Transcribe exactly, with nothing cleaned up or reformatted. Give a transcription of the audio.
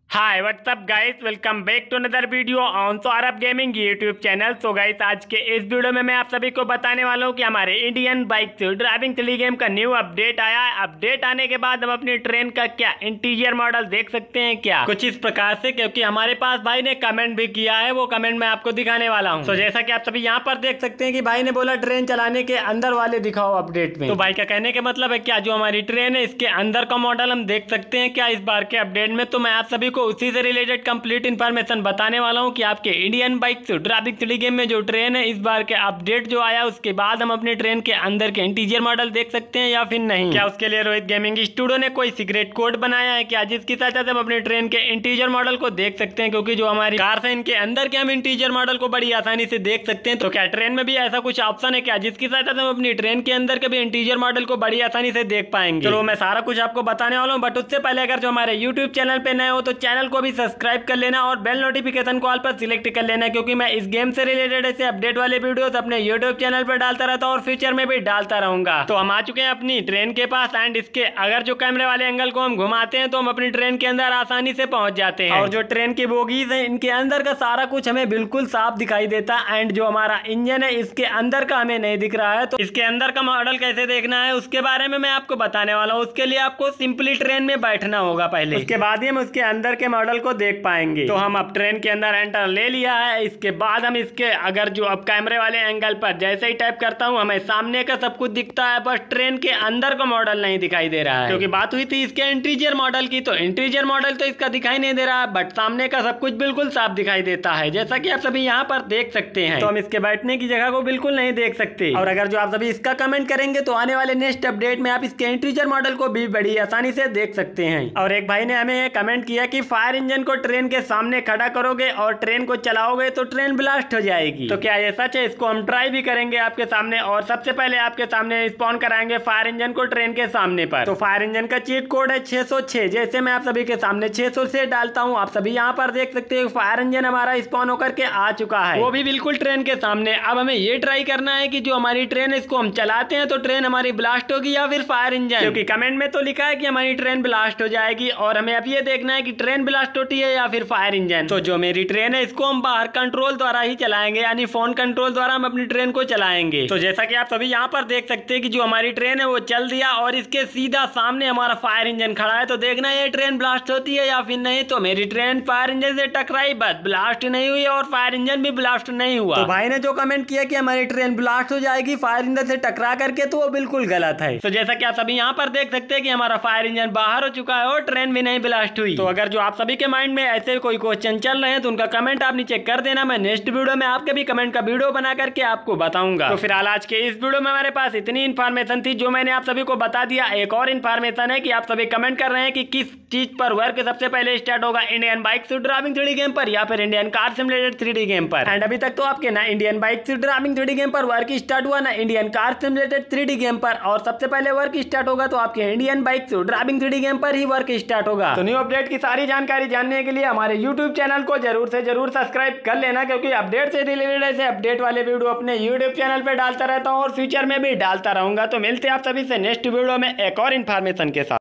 Hi what's up guys, welcome back to another video on Saurabh gaming YouTube channel. So guys, आज के इस video में मैं आप सभी को बताने वाला हूं कि हमारे इंडियन बाइक से ड्राइविंग थ्री गेम का न्यू अपडेट आया है। अपडेट आने के बाद हम अपनी ट्रेन का क्या इंटीरियर मॉडल देख सकते हैं क्या कुछ इस प्रकार से, क्योंकि हमारे पास भाई ने कमेंट भी किया है, वो कमेंट मैं आपको दिखाने वाला हूँ। तो जैसा कि आप सभी यहाँ पर देख सकते हैं कि भाई ने बोला ट्रेन चलाने के अंदर वाले दिखाओ अपडेट में। तो भाई का कहने के मतलब है क्या जो हमारी ट्रेन है इसके अंदर का मॉडल हम देख सकते हैं क्या इस बार के अपडेट में। तो मैं आप सभी को उसी से रिलेटेड कंप्लीट इन्फॉर्मेशन बताने वाला हूं कि आपके इंडियन बाइक से ड्राइविंग थ्री गेम में जो ट्रेन है इस बार के अपडेट जो आया उसके बाद हम अपने ट्रेन के अंदर के इंटीरियर मॉडल देख सकते हैं या फिर नहीं। क्या उसके लिए रोहित गेमिंग स्टूडियो ने कोई सीक्रेट कोड बनाया है क्या जिसकी सहायता से हम अपने ट्रेन के इंटीरियर मॉडल को देख सकते हैं, क्योंकि जो हमारी कार है इनके अंदर के हम इंटीरियर मॉडल को बड़ी आसानी से देख सकते हैं। तो क्या ट्रेन में भी ऐसा कुछ ऑप्शन है क्या जिसकी सहायता से हम अपनी ट्रेन के अंदर के भी इंटीरियर मॉडल को बड़ी आसानी से देख पाएंगे। चलो मैं सारा कुछ आपको बताने वाला हूँ, बट उससे पहले अगर जो हमारे यूट्यूब चैनल पे नए हो तो चैनल को भी सब्सक्राइब कर लेना और बेल नोटिफिकेशन कॉल पर सिलेक्ट कर लेना, क्योंकि मैं इस गेम से रिलेटेड ऐसे अपडेट वाले वीडियोस अपने यूट्यूब चैनल पर डालता रहता हूं और फ्यूचर में भी डालता रहूंगा। तो हम आ चुके हैं अपनी ट्रेन के पास एंड इसके अगर जो कैमरे वाले एंगल को हम घुमाते हैं तो हम अपनी ट्रेन के अंदर आसानी से पहुंच जाते हैं। और जो ट्रेन की बोगीज है इनके अंदर का सारा कुछ हमें बिल्कुल साफ दिखाई देता है एंड जो हमारा इंजन है इसके अंदर का हमें नहीं दिख रहा है। तो इसके अंदर का मॉडल कैसे देखना है उसके बारे में मैं आपको बताने वाला हूँ। उसके लिए आपको सिंपली ट्रेन में बैठना होगा पहले, उसके बाद ही हम उसके अंदर के मॉडल को देख पाएंगे। तो हम अब ट्रेन के अंदर एंटर ले लिया है। इसके बाद हम इसके अगर जो अब कैमरे वाले एंगल पर जैसे ही टाइप करता हूं हमें सामने का सब कुछ दिखता है, बस ट्रेन के अंदर का मॉडल नहीं दिखाई दे रहा है। क्योंकि बात हुई थी इसके इंटीरियर मॉडल की, तो इंटीरियर मॉडल तो इसका दिखाई नहीं दे रहा है, बट सामने का सब कुछ बिल्कुल साफ दिखाई देता है जैसा कि आप सभी यहाँ पर देख सकते हैं। तो हम इसके बैठने की जगह को बिल्कुल नहीं देख सकते। और अगर जो आप सभी इसका कमेंट करेंगे तो आने वाले नेक्स्ट अपडेट में आप इसके इंटीरियर मॉडल को भी बड़ी आसानी से देख सकते हैं। और एक भाई ने हमें कमेंट किया कि फायर इंजन को ट्रेन के सामने खड़ा करोगे और ट्रेन को चलाओगे तो ट्रेन ब्लास्ट हो जाएगी। तो क्या ये सच है? इसको हम ट्राई भी करेंगे आपके सामने और सबसे पहले आपके सामने स्पॉन कराएंगे फायर इंजन को ट्रेन के सामने पर। तो फायर इंजन का चीट कोड है छह सौ छह। जैसे मैं आप सभी के सामने छह सौ छह डालता हूं, आप सभी यहाँ पर देख सकते हैं फायर इंजन हमारा स्पॉन होकर के आ चुका है, वो भी बिल्कुल ट्रेन के सामने। अब हमें ये ट्राई करना है कि जो हमारी ट्रेन है इसको हम चलाते हैं तो ट्रेन हमारी ब्लास्ट होगी या फिर फायर इंजन, क्योंकि कमेंट में तो लिखा है कि हमारी ट्रेन ब्लास्ट हो जाएगी और हमें अब ये देखना है कि ट्रेन ब्लास्ट होती है या फिर फायर इंजन। तो जो मेरी ट्रेन है इसको हम बाहर कंट्रोल द्वारा ही चलाएंगे, यानी फोन कंट्रोल द्वारा हम अपनी ट्रेन को चलाएंगे। तो जैसा कि आप सभी यहाँ पर देख सकते हैं कि जो हमारी ट्रेन है वो चल दिया और इसके सीधा सामने हमारा फायर इंजन खड़ा है। तो देखना है ये ट्रेन ब्लास्ट होती है या फिर नहीं। तो मेरी ट्रेन फायर इंजन से टकराई, बस ब्लास्ट नहीं हुई और फायर इंजन भी ब्लास्ट नहीं हुआ। तो भाई ने जो कमेंट किया कि हमारी ट्रेन ब्लास्ट हो जाएगी फायर इंजन से टकरा करके, तो वो बिल्कुल गलत है। तो जैसा कि आप सभी यहाँ पर देख सकते हैं कि हमारा फायर इंजन बाहर हो चुका है और ट्रेन भी नहीं ब्लास्ट हुई। तो अगर जो आप सभी के माइंड में ऐसे कोई क्वेश्चन चल रहे हैं तो उनका कमेंट आप नीचे कर देना। मैं नेक्स्ट वीडियो में आपके भी कमेंट का वीडियो बना करके आपको बताऊंगा। तो फिलहाल आज के इस वीडियो में हमारे पास इतनी इन्फॉर्मेशन थी जो मैंने आप सभी को बता दिया। एक और इन्फॉर्मेशन है कि आप सभी कमेंट कर रहे हैं कि किस चीज पर वर्क सबसे पहले स्टार्ट होगा, इंडियन बाइक से ड्राइविंग थ्री डी गेम पर या फिर Indian car simulator three D game पर। एंड अभी तक तो आपके ना इंडियन बाइक से ड्राइविंग थ्री डी गेम पर वर्क स्टार्ट हुआ ना Indian car simulator three D game पर। और सबसे पहले वर्क स्टार्ट होगा तो आपके इंडियन बाइक से ड्राइविंग थ्री डी गेम पर ही वर्क स्टार्ट होगा। तो न्यू अपडेट की सारी जानकारी जानने के लिए हमारे यूट्यूब चैनल को जरूर से जरूर सब्सक्राइब कर लेना, क्योंकि अपडेट से रिलेटेड ऐसे अपडेट वाले वीडियो अपने यूट्यूब चैनल पे डालता रहता हूँ और फ्यूचर में भी डालता रहूंगा। तो मिलते हैं आप सभी से नेक्स्ट वीडियो में एक और इन्फॉर्मेशन के साथ।